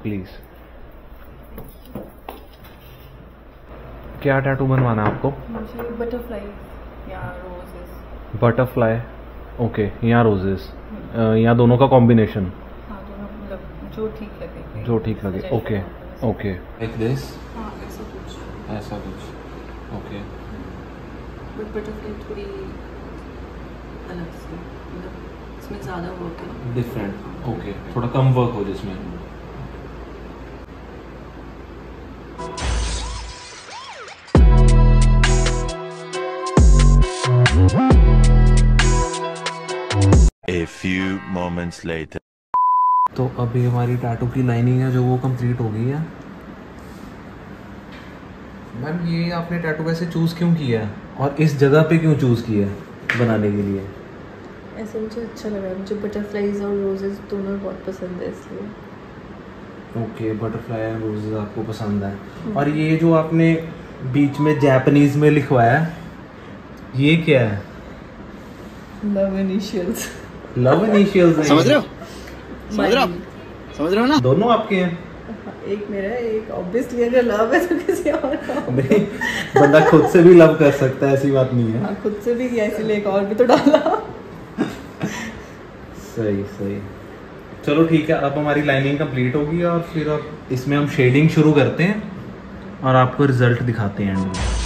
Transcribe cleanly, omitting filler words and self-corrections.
Please. क्या tattoo बनवाना है आपको? मुझे बटरफ्लाई या रोजेस। बटरफ्लाई, ओके, या रोजेस, या दोनों का कॉम्बिनेशन? हाँ, दोनों मतलब जो ठीक लगे। जो ठीक लगे, ओके ओके। Like this? हाँ, ऐसा कुछ। ऐसा कुछ, ओके। बट बटरफ्लाई थोड़ी अलग से, मतलब इसमें ज़्यादा वर्क है। डिफरेंट, ओके, थोड़ा कम वर्क हो जिसमें। A few moments later. तो अभी हमारी टैटू की लाइनिंग है जो वो कंप्लीट हो गई है। मैम, ये आपने टैटू वैसे चूज़ क्यों किया है और इस जगह पे क्यों चूज़ किया है बनाने के लिए? ऐसे मुझे अच्छा लगा, मुझे बटरफ्लाईज और रोजेस दोनों बहुत पसंद है इसलिए। ओके, बटरफ्लाई एंड रोजेस आपको पसंद है। और ये जो आपने बीच में जापानीज में लिखवाया है, ये क्या है? Love initials. Love initials? समझ रहे हो? समझ रहे हो ना? दोनों आपके हैं? एक मेरा है, एक ऑब्वियसली अगर लव है तो किसी और का होगा। नहीं, बंदा खुद से भी लव कर सकता है, ऐसी बात नहीं है। हाँ, खुद से भी किया, इसीलिए एक और भी तो डाला। सही सही, चलो ठीक है। अब हमारी लाइनिंग कंप्लीट होगी और फिर अब इसमें हम शेडिंग शुरू करते हैं और आपको रिजल्ट दिखाते हैं एंड में।